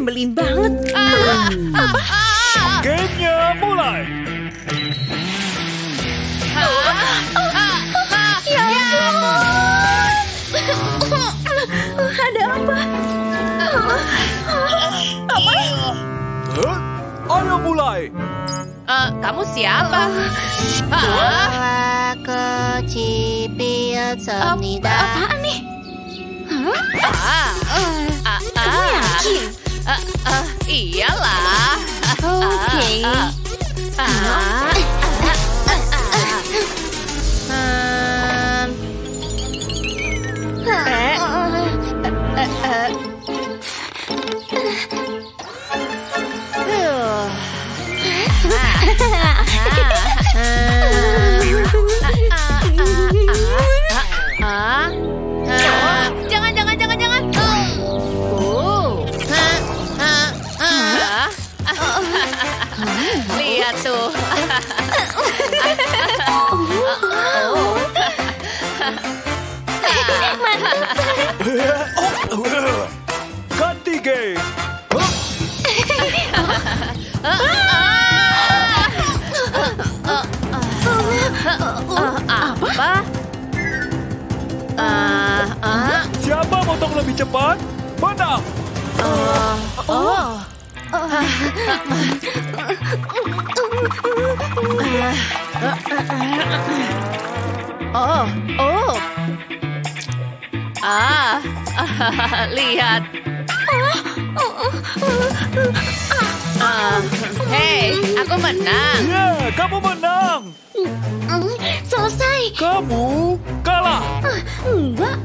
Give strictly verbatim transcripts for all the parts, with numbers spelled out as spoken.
nyebelin banget. Ah, apa? Gamenya mulai. Ya ampun. Ada apa? Apa? Huh? Ayo mulai. Eh, kamu siapa? Ah, Apa, apaan nih? Hah? ah, ah, Kamu ah. yakin? Ah, ah, iyalah. Oke. Ah, ah, ah. Hmm. Eh, eh, eh. Huh. Ah, ah, jangan, jangan, jangan, jangan. Oh. Ah, ah, ah. Lihat tuh. Ganti game. Apa? Ah, ah, Siapa motong lebih cepat? Menang. oh. Oh, oh. Ah, lihat. Ah, hei, aku menang. Ya, kamu menang. Selesai. Kamu kalah. Enggak.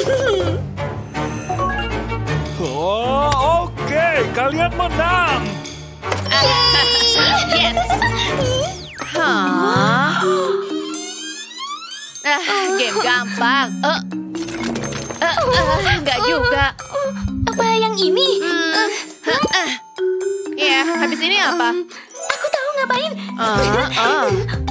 Oh, oke. Kalian menang. Yes. Hah? Ah, game gampang. Eh, eh, eh, enggak juga. Apa yang ini? Hmm, ah, ah. Ya, habis ini apa? Aku tahu ngapain. Ah, ah.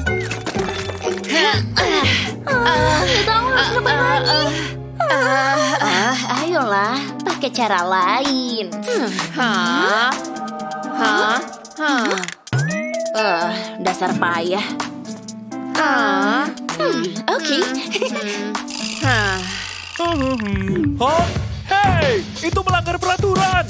Ah, nggak tahu harus ngapain lagi. Ah, ayolah, pakai cara lain. Hah? Hah? Hah? Eh, dasar payah. Hah? Hmm, Oke. Hah? Hah? Hei, itu melanggar peraturan.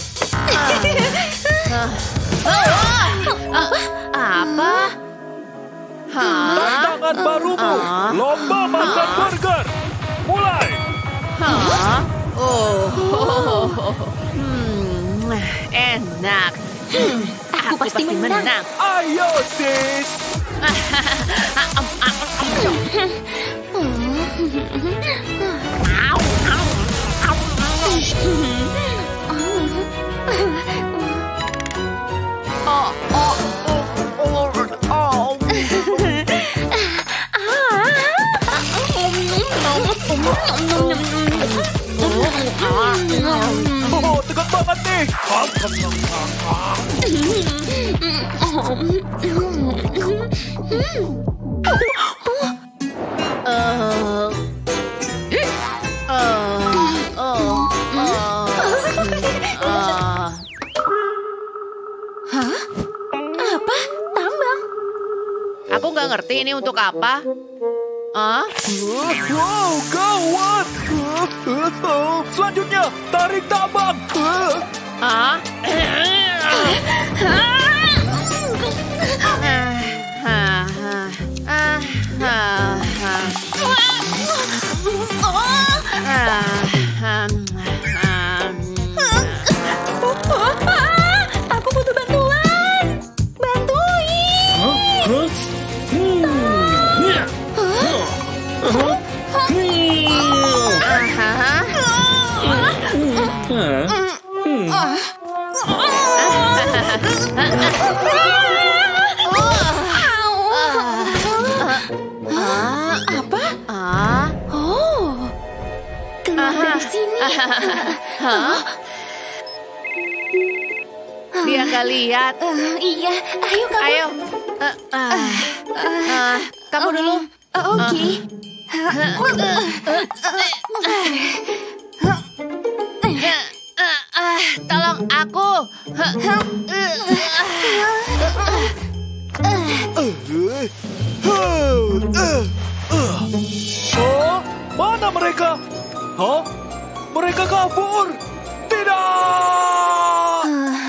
Apa? Hah? Tantangan barumu, Ah. lomba makan burger. Mulai. Hah? Oh. Hmm, enak. Hmm, Aku pasti menang. Ayo, sis. Oh, oh, oh, oh, oh. Oh, tegang banget nih. Eh, eh, oh, oh, ah. Apa? Tambang? Aku nggak ngerti ini untuk apa. Ah? Wow, gawat. Selanjutnya, tarik tambang. Ah? Aku butuh bantuan. Bantuin. Ah, Apa? ah, Oh, keluar dari sini. hah? Dia nggak lihat. Eh, iya, ayo kamu. Ayo. Eh, ah, ah, kamu dulu. Eh, Oke. Ah, ah, tolong. tolong aku. Oh, mana mereka? Hah? Mereka kabur. Tidak!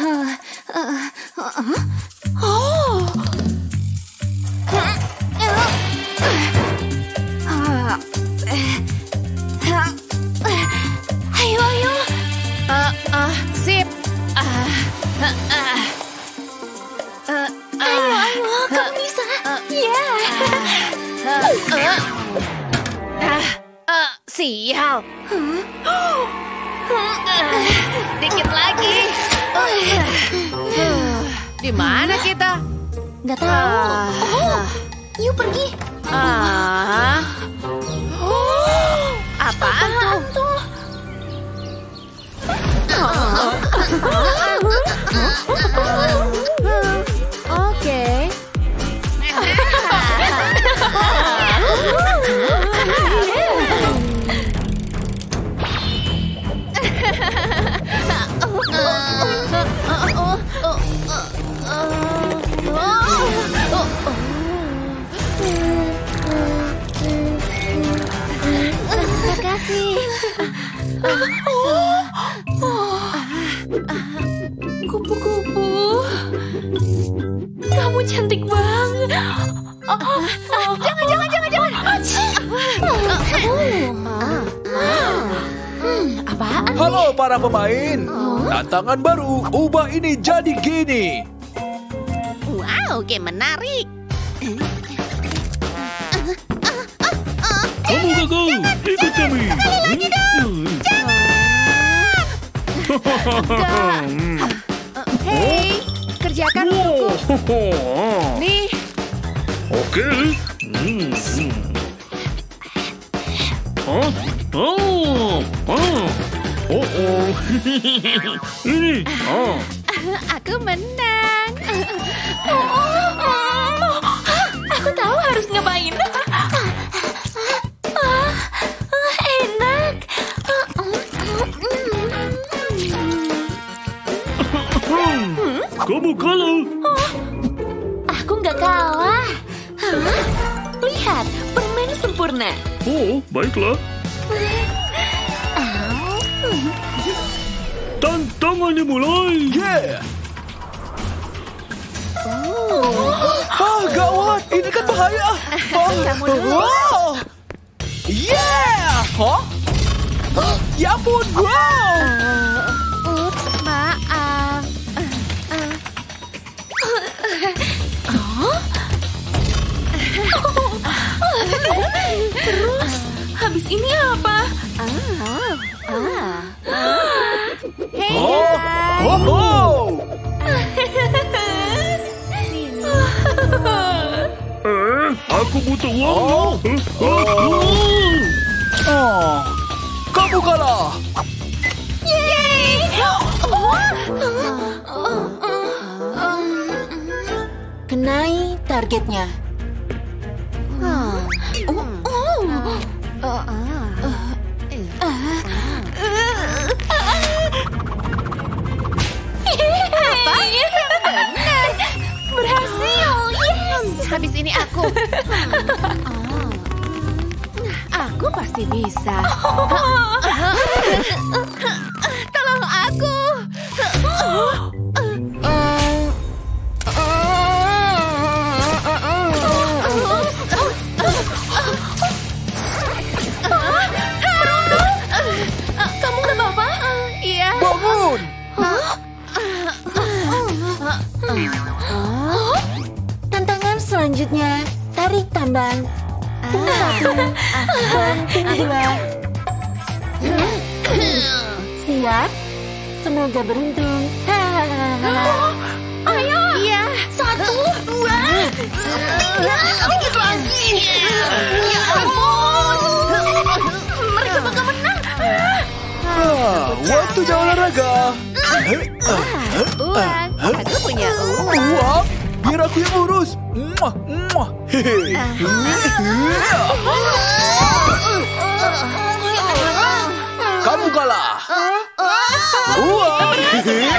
Ayo, ayo. Uh, uh, sip. Uh, uh, uh. Uh, Ayo, ayo. Kamu bisa. Ya. uh, uh. Uh, uh, sial. Uh, dikit lagi. Uh, di mana kita? Nggak tahu. Ah. Oh, yuk pergi. Ah. Apaan tuh? tuh? Oke. Makasih. Kupu-kupu. Kamu cantik banget. Oh, oh, oh. Jangan, jangan, jangan, jangan. Hmm, apaan? Halo para pemain. Tantangan baru, ubah ini jadi gini. Wow, game menarik. Kamu gagal, ikut kami. Hei, kerjakan untukku. Nih. Oke. Hmm, hmm. Hah? Oh, oh, oh, oh. Ini. Oh. Aku menang. Aku tahu harus ngapain. Ah, enak. Kamu kalah. Aku nggak kalah. Hah? Lihat, permen sempurna. Oh, baiklah. Tantangannya mulai. Yeah. Ah, gawat. Ini kan bahaya. Oh, Kamu dulu. wow. Yeah. Hah? Ya ampun, wow. Ups, maaf. Terus, habis ini apa? Hei, Oh, guys. oh, oh. Eh, aku butuh uang. Oh. Oh. Oh, kamu kalah. Kenai targetnya. Berhasil, yes. Habis ini aku. Oh. Aku pasti bisa. Tolong aku. Kamu nggak apa-apa? Iya. Bangun. Tantangan selanjutnya, tarik tambang. Tinggal satu, dan tinggal dua. Siap? Semoga beruntung. Ayo. Iya. Satu, dua, tiga, dikit lagi. Ya ampun. Mereka bakal menang. Ah, waktunya olahraga. Uang. Aku punya uang. Uang? Biar aku yang urus. Muah, muah. Hehe. Kamu kalah. Uang.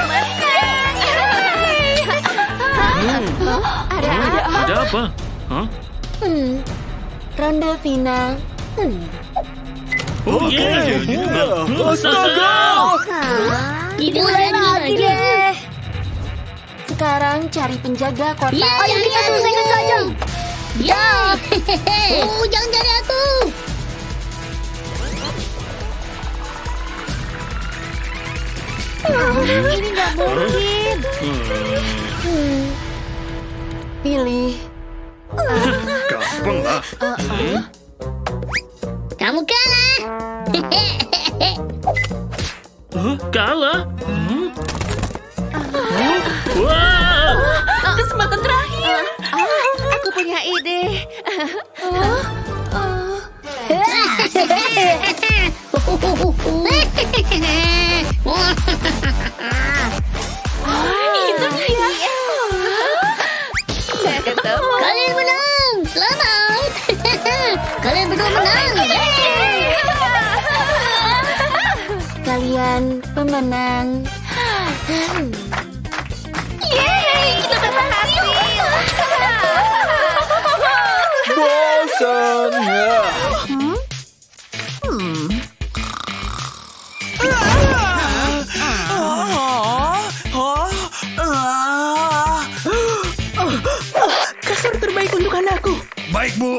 Ada apa? Hah? Hmm. Ronde final. Hmm. Oh iya. Astaga! Ini lagi deh. Sekarang cari penjaga kota. Ayo kita selesaikan saja. Ya. Oh, jangan cari aku. Oh, ini nggak mungkin. Hmm. Pilih. Gampang lah. Kamu kalah. Hah? Kalah? Hmm? Wah! Kesempatan terakhir. Aku punya ide. Itu dia. Ketemu. Kalian menang. Selamat. Kalian berdua menang. Kalian pemenang. Yeay, kita berhasil. Bosan ya. Kasur terbaik untuk anakku. Baik, Bu.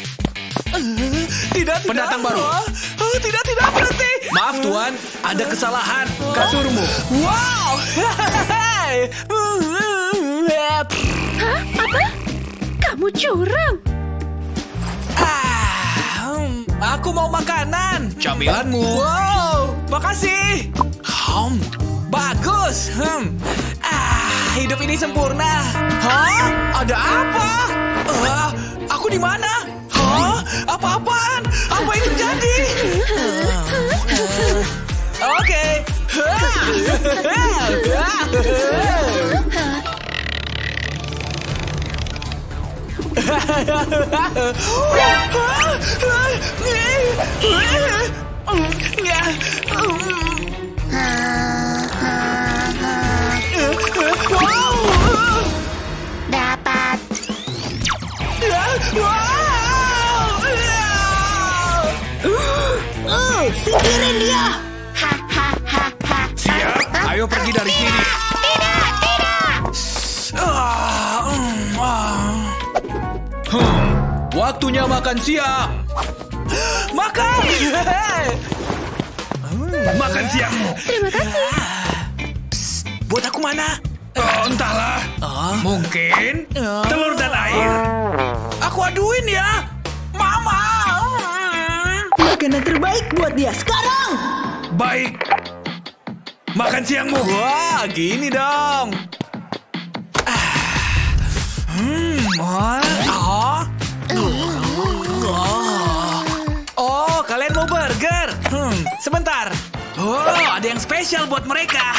Tidak, pendatang baru. Tidak, tidak, berhenti. Maaf Tuan, ada kesalahan. Kasurmu. Wow. Hah? Apa? Kamu curang. Ah, hmm, aku mau makanan. Camilanmu. Wow, makasih. Hmm, bagus. Hmm. Ah, hidup ini sempurna. Hah? Ada apa? Ah, aku di mana? Hah? Apa-apaan? Apa yang terjadi? Oke. Dapat. Singkirin dia. Hahaha. Siap, ayo pergi dari sini. Tidak, tidak. Ah, mm, ah. Hmm, waktunya makan siang. Makan! Makan siangmu. Terima kasih. Psst, buat aku mana? Oh, entahlah. Ah, Mungkin telur dan air. aku aduin ya. Mama! Makanan terbaik buat dia sekarang. Baik. Makan siangmu. Wah, gini dong. Ah. Hmm, wah. Oh. Oh, kalian mau burger? Hmm, sebentar. Oh, ada yang spesial buat mereka.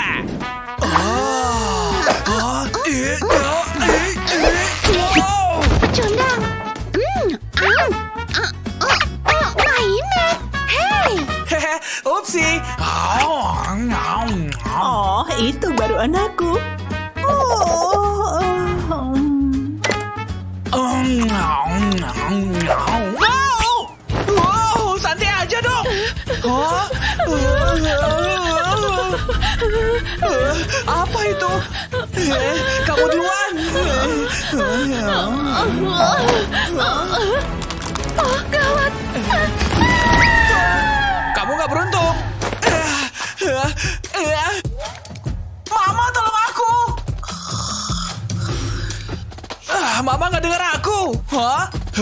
Oh. Oh. Eh, oh, eh, eh. Wow. Pecundang. Hmm. Ah. Ah. Oh. Oh. Mainan. Hey. Hehe, upsi. Oh, Oh, itu baru anakku. Oh. Wow! Wow, santai aja dong. Hah? Apa itu? Eh, kamu duluan. Oh, gawat. Kamu nggak beruntung. Mama, tolong aku. Ah, Mama nggak dengar aku. Hah?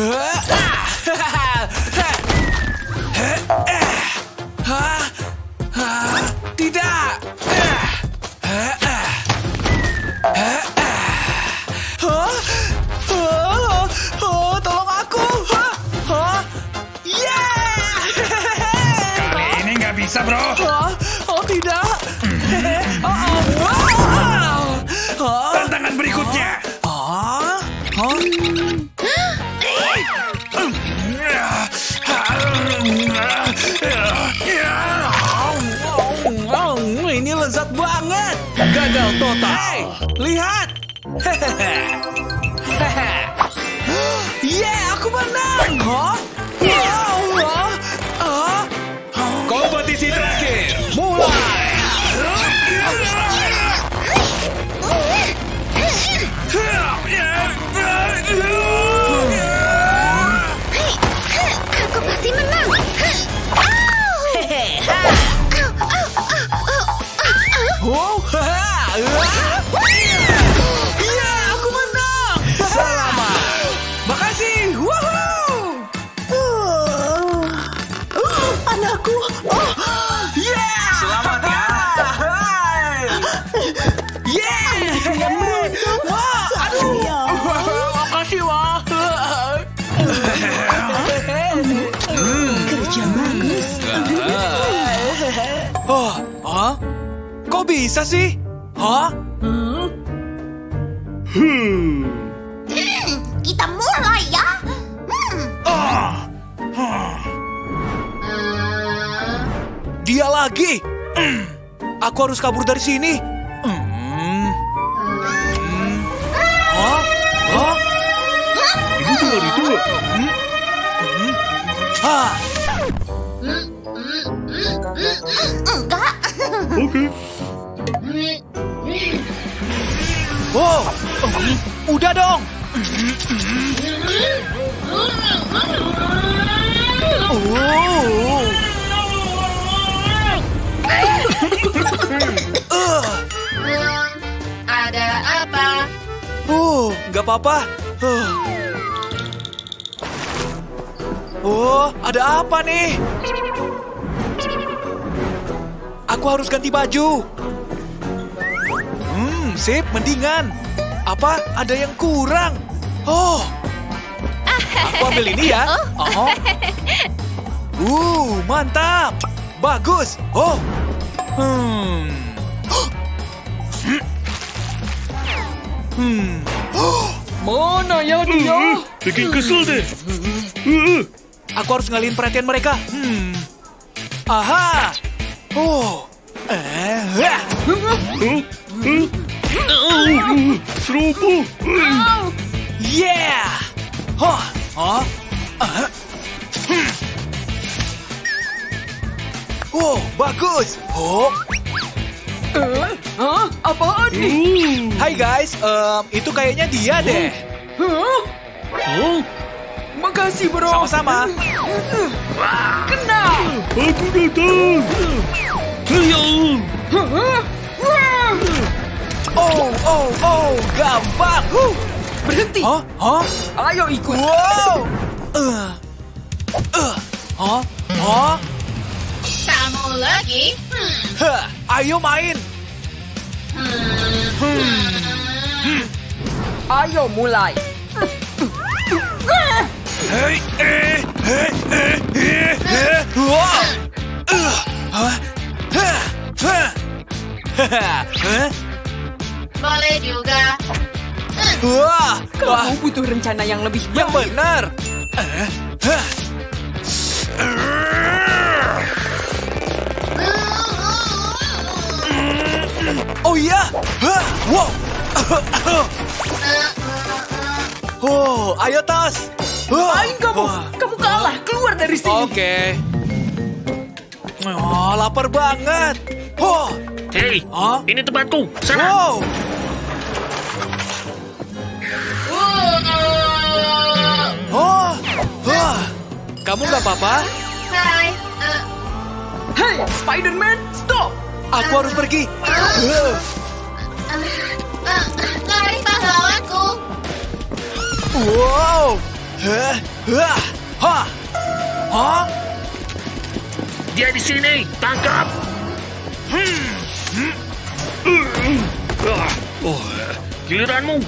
Hah? Hah? Tidak. Hah? Oh, oh, tolong aku. Hah? Hah? Yeah! Kali ini nggak bisa, bro. Oh, oh tidak. Oh, oh, wow. Oh. Tantangan berikutnya. Oh. Oh. Oh, ini lezat banget. Gagal total. Hey, lihat. Hehehe. Hehehe. Iya, aku menang. Selamat. Makasih. Woohoo. Anakku. Oh. Yeah. Selamat ya. Yeah. Wah, aduh. Makasih, Wah. Kerja bagus. Oh, hah? Kok bisa sih? Hah? Hmm, kita mulai ya. Hmm. Ah. Dia lagi. Hmm. Aku harus kabur dari sini. Hmm. Hmm. Hah? Hah? Ini benar itu nggak? Hmm? Hmm? Hah? Enggak. Oke. Wow. Udah dong. Oh. uh. Ada apa? Oh, nggak apa-apa. Uh. Oh, ada apa nih? Aku harus ganti baju. Hmm, sip, mendingan. Apa? Ada yang kurang? Oh, aku ambil ini ya. Oh. Uh, mantap. Bagus. Oh. Hmm. Hmm. Mana ya dia? Bikin kesel deh. Aku harus ngalihin perhatian mereka. Hmm. Aha. Oh. Eh. Hah. Seruput. Yeah. Hah. Hah. Uh. Hmm. Oh, bagus. Oh. Eh, hah? Apaan nih? Hai guys, um, itu kayaknya dia deh. Hah? Oh, Makasih, bro. Sama-sama. Kena. aku datang. Ayo. Hah? Wah. Oh, oh, oh, gampang. Huh. Berhenti. Hah? Hah? Ayo ikut. Wow. Uh. Uh. Hah? Hah? Kamu lagi? Hmm. Hah. Ayo main. Ayo mulai. Hei, eh, eh, eh, eh, eh. Wah. Uh. Hah? Hah. Hah. Hah? Boleh juga. Wah. Wah. Kamu butuh rencana yang lebih Yang baik. benar. Eh, hah. Oh iya. Hah. Wow. Oh, ayo Tas. Main kamu. Wah. Kamu kalah. Keluar dari sini. Oke. Oh, lapar banget. Oh. Hei, Hah? ini tempatku. Sana. Wow. Oh. Wah. Kamu nggak apa-apa? Hai. Eh, Hey, Spider-Man, stop. Aku harus pergi. Uh. eh, lari pahlawanku. Wow. Hah. Hah. Hah. Hah. Dia di sini. Tangkap. Ah, Oh, giliranmu.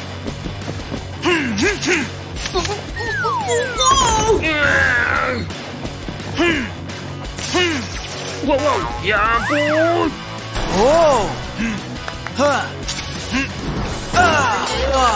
Wow, wow, ya ampun. Oh. Hah. Ah. Ah.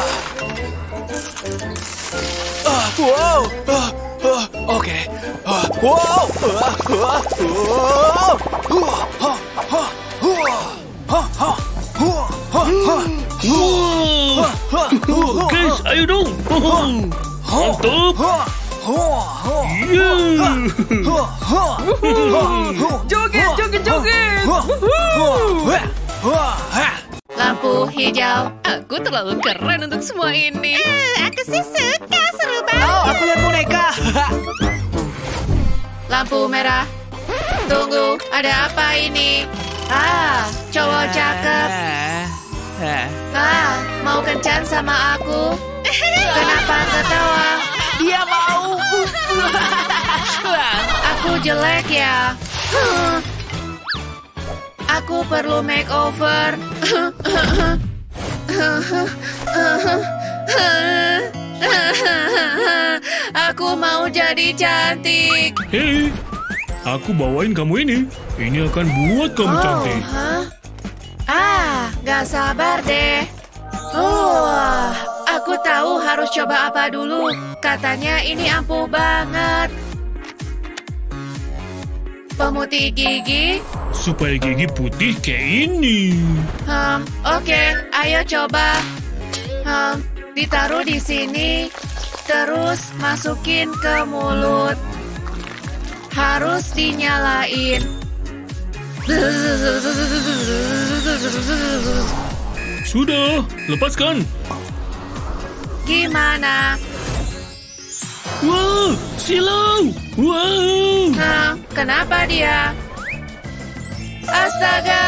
Ah. Wow. Ah. Ah. Oke. Ah. Wow. Ah. Ah. Oh. Huh. Hah. Hah. Huh. Hah. Hah. Huh. Hah. Hah. Hah. Hah. Huh. Guys, ayo dong. Mantap. Hah. Huh. Huh. Yeah. Huh. Huh. Huh. Joget, joget, joget. Huh. Wuhu. Huh. Huh. Huh. Lampu hijau. Aku terlalu keren untuk semua ini. Eh, aku sih suka, seru banget. Oh, aku lihat boneka. Lampu merah. Tunggu, ada apa ini? Ah, cowok cakep. Ah, mau kencan sama aku? Kenapa ketawa? Dia mau. Aku jelek ya. Aku perlu makeover. Aku mau jadi cantik. Hei, aku bawain kamu ini. Ini akan buat kamu Oh, cantik. hah? Ah, gak sabar deh. Oh, aku tahu harus coba apa dulu. Katanya ini ampuh banget. Pemutih gigi. Supaya gigi putih kayak ini. Hmm, oke, ayo coba. Hmm, ditaruh di sini, terus masukin ke mulut. Harus dinyalain. Sudah, lepaskan. Gimana? Wow, silau. Wow. Nah, kenapa dia? Astaga!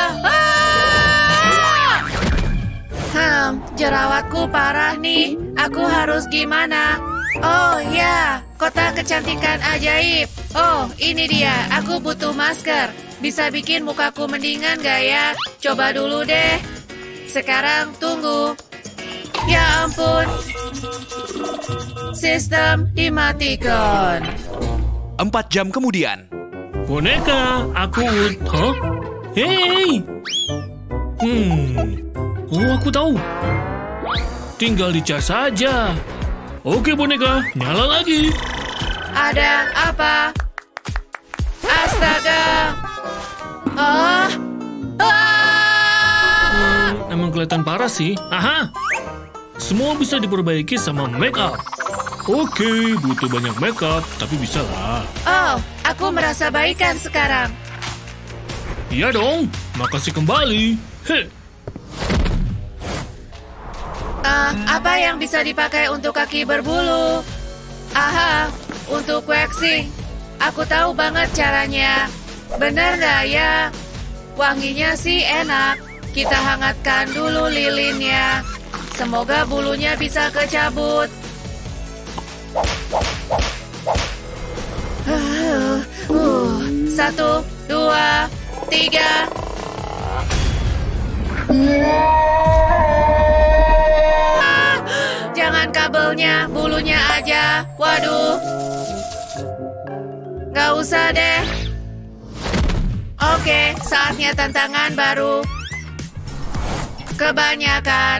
Ah! Hmm, jerawatku parah nih. Aku harus gimana? Oh ya, kotak kecantikan ajaib. Oh, ini dia. Aku butuh masker. Bisa bikin mukaku mendingan gak ya? Coba dulu deh. Sekarang tunggu. Ya ampun. Sistem dimatikan. Empat jam kemudian. Boneka, aku... Hah? Hei! Hmm... Oh, aku tahu. Tinggal dicas saja. Oke, boneka. Nyala lagi. Ada apa? Astaga! Oh! Ah! Hmm, emang kelihatan parah sih. Aha! Semua bisa diperbaiki sama make up. Oke, butuh banyak make up, tapi bisa lah. Oh, aku merasa baikan sekarang. Iya dong, makasih kembali. Heh. Uh, apa yang bisa dipakai untuk kaki berbulu? Aha, untuk waxing. Aku tahu banget caranya. Bener nggak ya? Wanginya sih enak. Kita hangatkan dulu lilinnya. Semoga bulunya bisa kecabut. Uh, uh, satu, dua, tiga. Ah, jangan kabelnya, bulunya aja. Waduh. Gak usah deh. Oke, saatnya tantangan baru. Kebanyakan.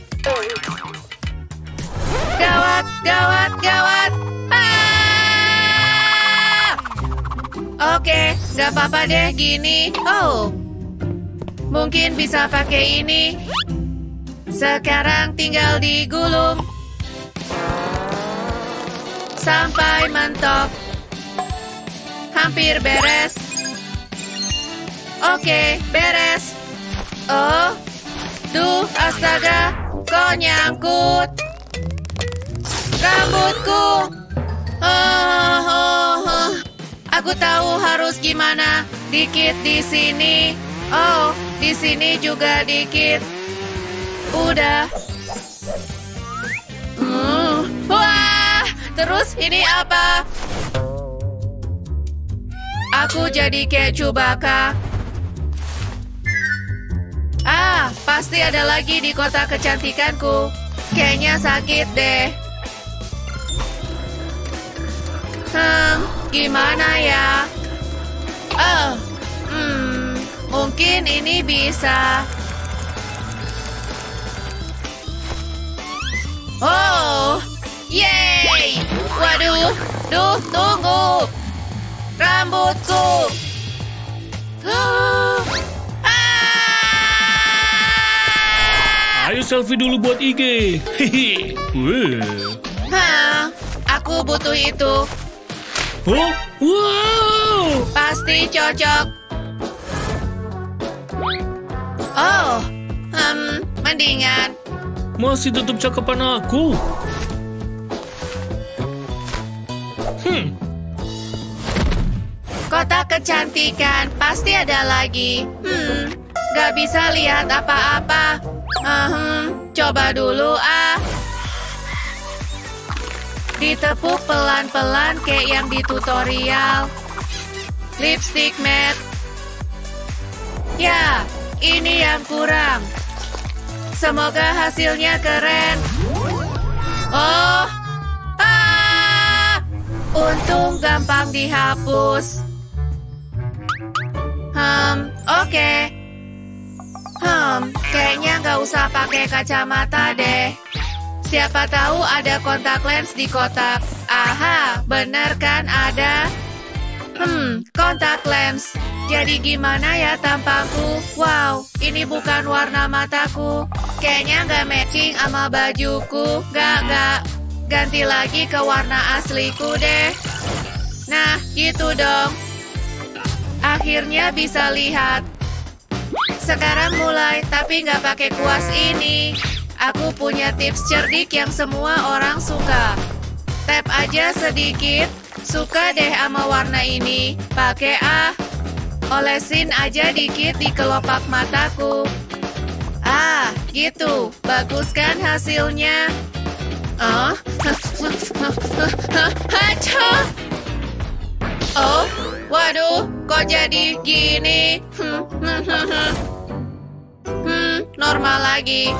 Gawat, gawat, gawat. Ah! Oke, gak apa-apa deh gini. Oh, mungkin bisa pakai ini. Sekarang tinggal digulung sampai mentok. Hampir beres. Oke, beres. Oh, duh, astaga, kok nyangkut rambutku. Oh, oh, oh. Aku tahu harus gimana. Dikit di sini. Oh, di sini juga dikit. Udah. Hmm. Wah, terus ini apa? Aku jadi kayak Chewbacca. Ah, pasti ada lagi di kotak kecantikanku. Kayaknya sakit deh. Hmm, gimana ya? Oh, hmm, mungkin ini bisa. Oh, yeay! Waduh, duh, tunggu. Rambutku. Uh, ah! Ayo selfie dulu buat I G. Hehe. Wah. Hah, aku butuh itu. Oh, wow. Pasti cocok. Oh, hmm, mendingan. Masih tetap cakapan aku. Hmm. Kotak kecantikan, pasti ada lagi. Hmm, gak bisa lihat apa-apa. Ahem, coba dulu ah. Ditepuk pelan-pelan kayak yang di tutorial. Lipstick matte. Ya, ini yang kurang. Semoga hasilnya keren. Oh, ah, untung gampang dihapus. Hmm, oke. Okay. Hmm, kayaknya nggak usah pakai kacamata deh. Siapa tahu ada kontak lens di kotak. Aha, bener kan ada? Hmm, kontak lens. Jadi gimana ya tampangku? Wow, ini bukan warna mataku. Kayaknya nggak matching sama bajuku. Nggak, nggak. Ganti lagi ke warna asliku deh. Nah, gitu dong. Akhirnya bisa lihat. Sekarang mulai, tapi nggak pakai kuas ini. Aku punya tips cerdik yang semua orang suka. Tap aja sedikit. Suka deh sama warna ini. Pakai ah. Olesin aja dikit di kelopak mataku. Ah, gitu. Bagus kan hasilnya? Oh, Hacha. Oh, waduh, kok jadi gini? Hmm, normal lagi.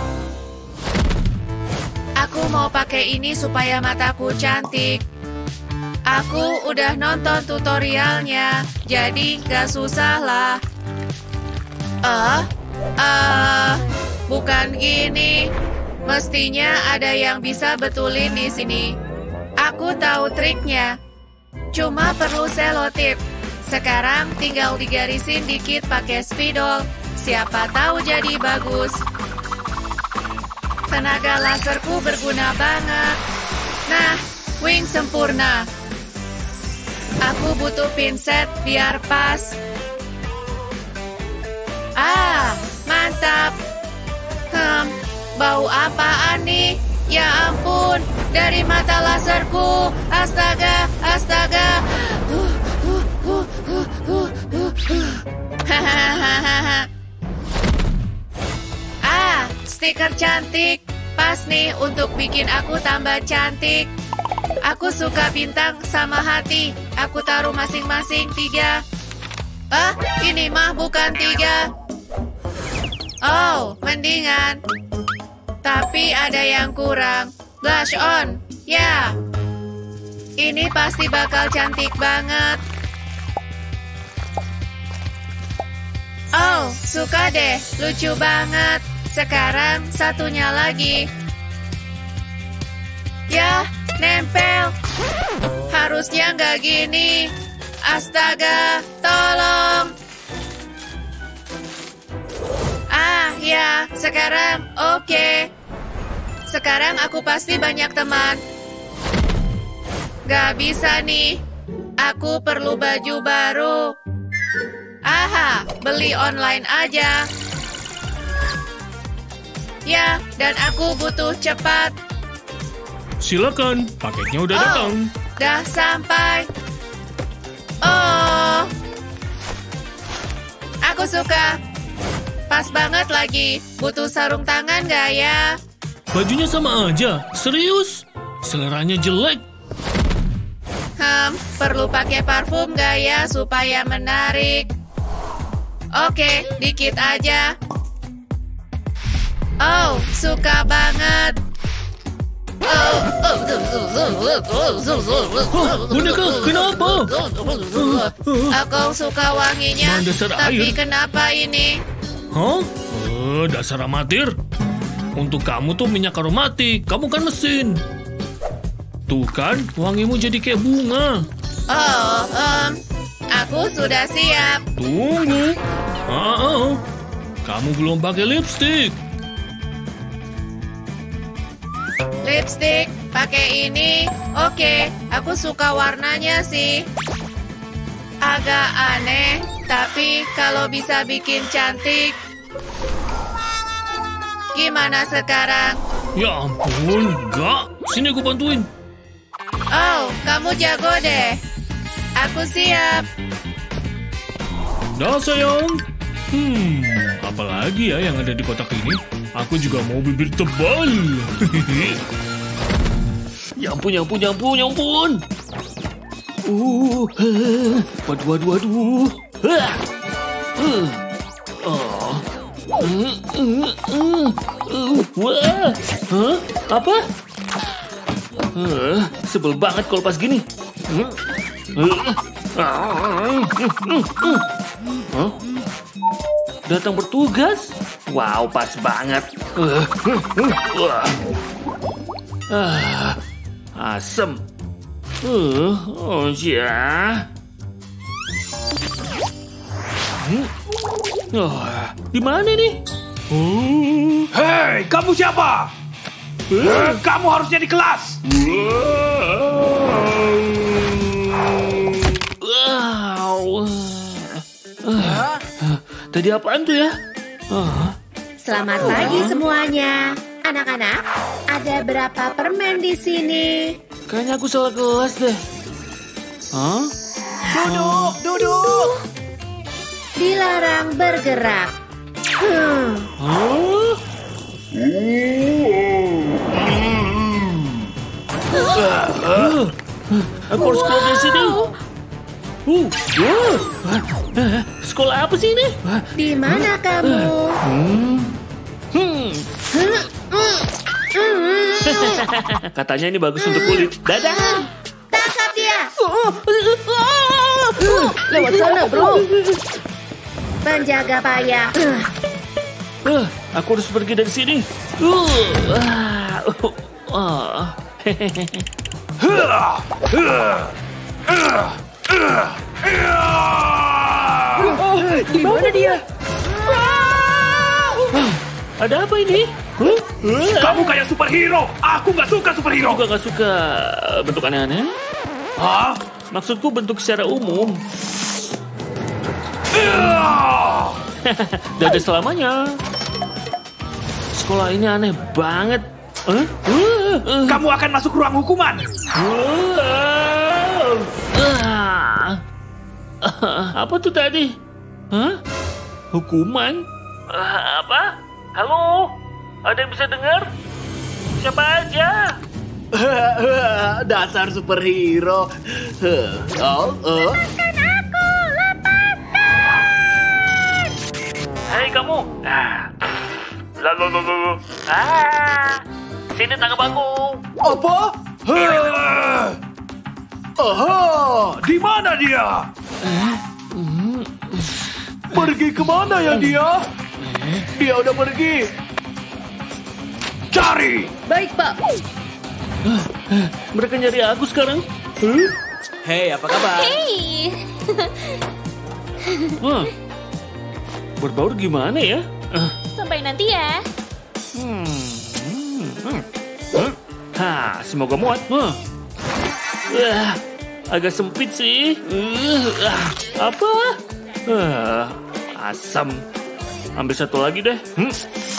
Aku mau pakai ini supaya mataku cantik. Aku udah nonton tutorialnya, jadi gak susah lah. Ah, ah, bukan gini. Mestinya ada yang bisa betulin di sini. Aku tahu triknya. Cuma perlu selotip. Sekarang tinggal digarisin dikit pakai spidol. Siapa tahu jadi bagus. Tenaga laserku berguna banget. Nah, wing sempurna. Aku butuh pinset biar pas. Ah, mantap. Hmm, bau apaan nih? Ya ampun, dari mata laserku. Astaga, astaga. Uh, uh, uh, uh, uh, uh, uh. Hahaha. Ah, stiker cantik. Pas nih untuk bikin aku tambah cantik. Aku suka bintang sama hati. Aku taruh masing-masing tiga. Ah, ini mah bukan tiga. Oh, mendingan. Tapi ada yang kurang. Blush on. Ya. Ini pasti bakal cantik banget. Oh, suka deh. Lucu banget. Sekarang satunya lagi. Ya, nempel. Harusnya nggak gini. Astaga, tolong. Ah, ya, sekarang oke. Okay. Sekarang aku pasti banyak teman. Gak bisa nih. Aku perlu baju baru. Aha, beli online aja. Ya, dan aku butuh cepat. Silakan, paketnya udah Oh, datang. Dah sampai. Oh, aku suka. Pas banget lagi. Butuh sarung tangan gak ya? Bajunya sama aja, serius? Seleranya jelek. Hmm, perlu pakai parfum gak ya supaya menarik? Oke, dikit aja. Oh, suka banget. Oh, oh, Oh, boneka, kenapa? Aku suka wanginya. Mana dasar Tapi air? kenapa ini? Hah? Eh, dasar amatir. Untuk kamu tuh minyak aromatik, kamu kan mesin. Tuh kan, wangimu jadi kayak bunga. Oh, um, aku sudah siap. Tunggu. Ah, ah. Kamu belum pakai lipstick. Lipstick, pakai ini. Oke, aku suka warnanya sih. Agak aneh, tapi kalau bisa bikin cantik. Gimana sekarang? Ya ampun, enggak. Sini aku bantuin. Oh, kamu jago deh. Aku siap. Dah sayang. Hmm, apalagi ya yang ada di kotak ini? Aku juga mau bibir tebal. Ya ampun, ya ampun, ya ampun, ya ampun. Uh, waduh, waduh, waduh. Uh, oh. Uh, uh, uh, uh, wah, huh? Apa? Uh, sebel banget kalau pas gini. Uh, uh, uh, uh, uh. Huh? Datang bertugas? Wow, pas banget. Uh, uh, uh. Uh, asem. Uh, oh ya. Hmm? Oh, di mana nih? Oh. Hei, kamu siapa? Uh. Kamu harusnya di kelas. Wow. Uh. Tadi apaan tuh ya? Uh. Selamat pagi semuanya. Anak-anak, ada berapa permen di sini? Kayaknya aku salah kelas deh. Hah? Duduk, duduk. Dilarang bergerak. Hmm. Huh? Uh, aku harus keluar dari sini. Uh, uh. Sekolah apa sih ini? Di mana kamu? Hmm. Hmm. Katanya ini bagus untuk kulit. Dadah. Tangkap dia. Lewat sana, bro. Penjaga payah. Uh, aku harus pergi dari sini. Uh, uh, uh. Di mana dia? Ada apa ini? Huh? Kamu kayak superhero. Aku nggak suka superhero. Aku nggak suka bentuk aneh-aneh. Hah? Maksudku bentuk secara umum. Tidak selamanya. Sekolah ini aneh banget. Huh? Kamu akan masuk ruang hukuman. Apa tuh tadi? Hah? Hukuman? Apa? Halo? Ada yang bisa dengar? Siapa aja? Dasar superhero. Oh, oh. Hei kamu. Ah. Lalu, lalu, ah. Sini tangkap aku. Apa? Oh, di mana dia? Pergi kemana ya dia? Dia udah pergi. Cari. Baik, Pak. Mereka nyari aku sekarang. Hei, apa kabar? Hei. Huh. Berbaur gimana ya? Sampai nanti ya. Hmm. Hmm. Hmm. Huh? Ha, semoga muat. Huh. Uh, agak sempit sih. Uh, uh, apa? Uh, asam. Ambil satu lagi deh. Hmm.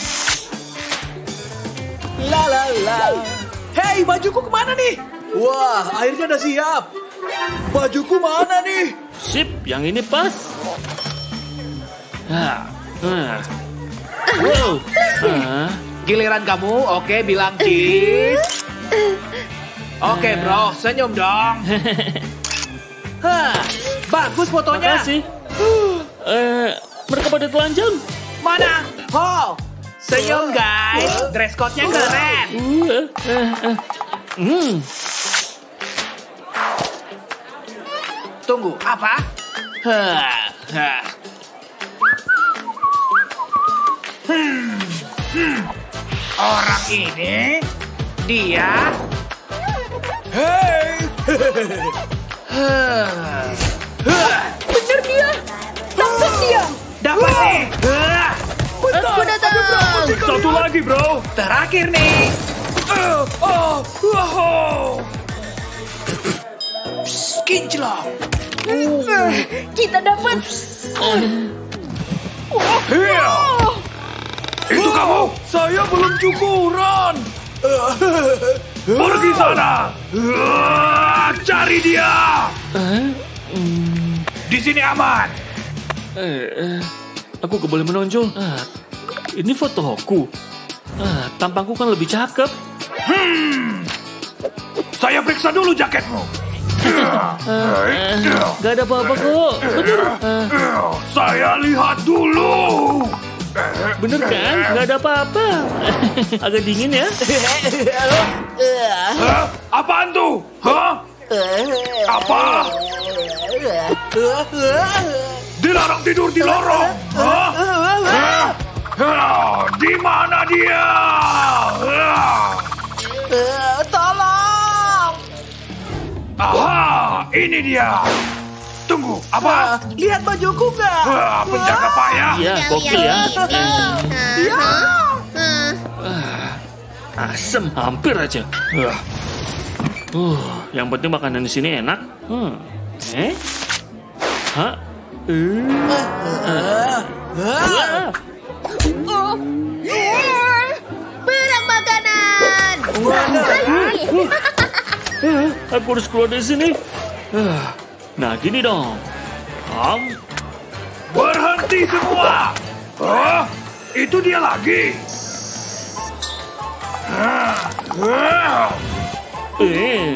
La la la. Hei, bajuku kemana nih? Wah, akhirnya udah siap. Bajuku mana nih? Sip, yang ini pas. Ah, ah. Wow. Ah. Giliran kamu, oke bilang cheese. Oke bro, senyum dong. Hah, bagus fotonya. Makasih. Eh, mereka pada telanjang. Mana? Oh, senyum guys. Dress code-nya keren. Uh, uh, uh. Hmm. Tunggu, apa? Hah, hah. Hmm, hmm. Orang ini, dia. Hei. Bener dia. Tangkap dia. Dapat nih. Aku datang. Satu lagi bro. Terakhir nih. Oh, oh, wow. Kinclong. Kita dapat. Iya. Itu kamu. Saya belum cukuran. Pergi sana. Cari dia. Di sini aman. Eh, eh, aku gak boleh menonjol. Ah, ini fotoku. Ah, tampangku kan lebih cakep. Hmm. Saya periksa dulu jaketmu. Ah, ah, gak ada apa-apa kok. Bener. Ah, Saya lihat dulu. bener kan? Gak ada apa-apa. Agak dingin ya. Hah? Apaan tuh? Hah? Apa? Dilarang tidur di lorong. Hah? Hah? Hah? Di mana dia? Hah? Tolong! Aha, ini dia. Tunggu, apa? Lihat bajuku nggak? Wah, penjaga payah. Iya, gokil ya. Ya. Ah, asem, hampir aja. Uh, uh, yang penting makanan di sini enak. Hmm. Eh? Hah? Uh. Uh. Oh. Berat makanan. Uh, aku harus keluar dari sini. Uh, nah, gini dong. Um. Berhenti semua. Hah? Itu dia lagi. Hah? Hah? Eh.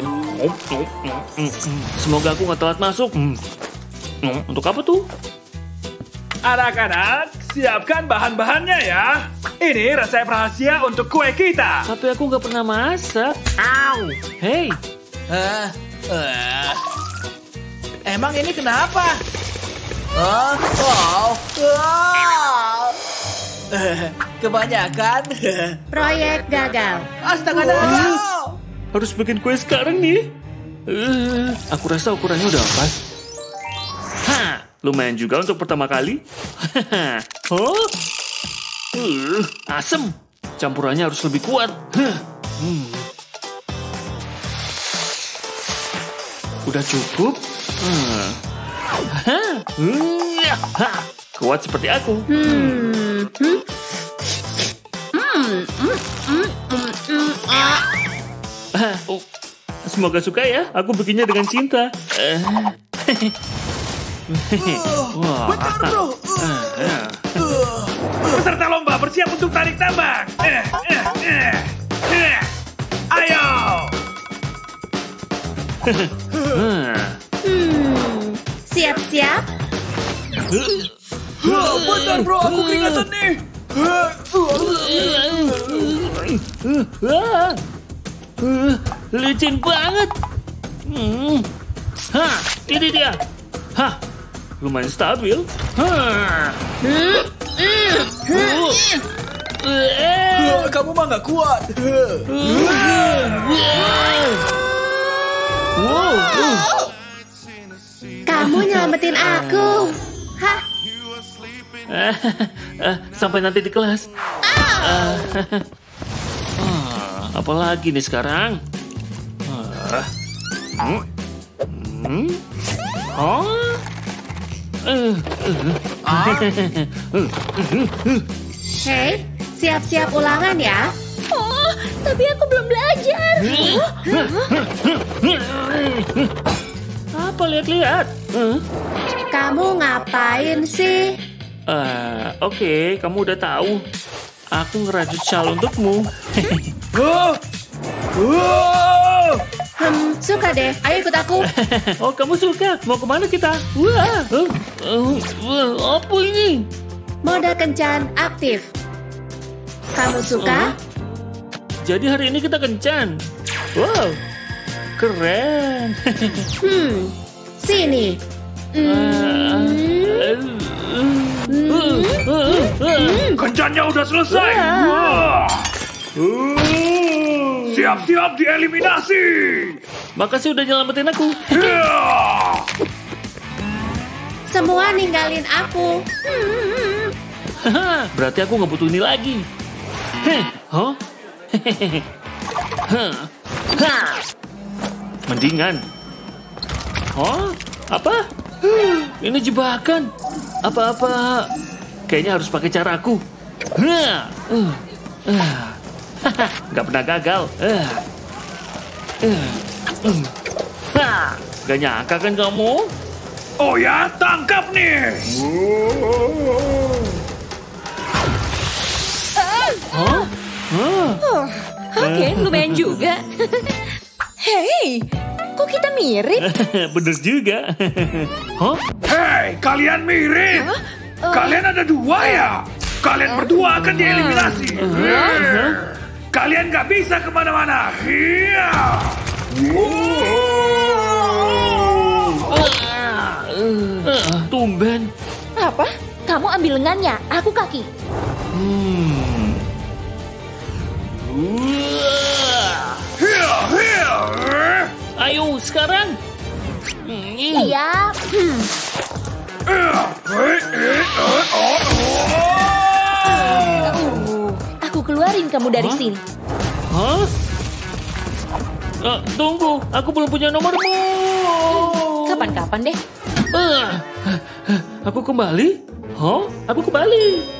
Semoga aku nggak telat masuk. Hmm. Untuk apa tuh? Anak-anak, siapkan bahan-bahannya ya. Ini resep rahasia untuk kue kita. Tapi aku nggak pernah masak. Au. Hey. Ah, ah. Emang ini kenapa? Oh, wow. Wow. Kebanyakan. Proyek gagal. Astaga, wow. Harus bikin kue sekarang nih. Uh, aku rasa ukurannya udah pas. Hah, lumayan juga untuk pertama kali. Oh, uh, asem. Campurannya harus lebih kuat. Huh. Hmm. Udah cukup. Hmm. Hmm. Hah. Kuat seperti aku. Hmm. Hmm. Hmm. Hmm. Hmm. Hmm. Hmm. Ah. Ah, oh. Semoga suka ya. Aku bikinnya dengan cinta. Eh. Wah. Betul, bro. Ah, ah. Peserta lomba bersiap untuk tarik tambang. Eh, eh, eh, eh. Ayo. Ah. Hmm. Siap-siap. Wah, bentar bro, aku keringatan nih. Ah. Uh, licin banget. Hmm. Hah, ini dia. Hah, lumayan stabil. Hah. Hmm. Hmm. Uh. Uh. Kamu mah nggak kuat. Wow. Uh. Kamu nyelamatin aku. Hah? Eh, eh, sampai nanti di kelas. Ah. Ah, apalagi nih sekarang? Ah. Hmm. Hmm. Oh. Uh. Uh. Hei, siap-siap ulangan ya. Oh, tapi aku belum belajar. Apa lihat-lihat? Huh? Kamu ngapain sih? Uh, Oke, okay, kamu udah tahu. Aku ngerajut shawl untukmu. Oh. Oh. Hmm, suka deh. Ayo ikut aku. Oh, kamu suka? Mau kemana kita? Wah, uh, uh, uh, apa ini? Mode kencan aktif. Kamu suka? Uh, jadi hari ini kita kencan. Wow, keren. Hmm, sini. Hmm. Uh, uh, uh, uh. Kencannya udah selesai. Wah. Wah. Uh. Siap-siap dieliminasi. Makasih udah nyelamatin aku. Yeah. Semua ninggalin aku. Haha, berarti aku nggak butuh ini lagi. Heh, huh? Hah. Mendingan. Oh, apa? Ini jebakan. Apa-apa? Kayaknya harus pakai caraku. Hah. Uh. Uh. Gak pernah gagal. Uh. Uh. Uh. Hah. Gak nyangka kan kamu? Oh ya, tangkap nih. Hah? Hah? Oh, oke, lumayan juga. Hei, kok kita mirip? Bener juga. Hah? Hei, kalian mirip. Kalian ada dua ya? Kalian berdua akan dieliminasi. Kalian nggak bisa kemana-mana. Iya. Uh, tumben. Apa? Kamu ambil lengannya, aku kaki. Hmm. Hiya, hiya. Ayo sekarang. Hmm. Iya. Hmm. Eh, eh, eh, oh, oh. Uh, aku keluarin kamu dari Hah? sini. Hah? Uh, tunggu, aku belum punya nomormu. Kapan-kapan deh. Uh, aku kembali? Hah? Aku kembali.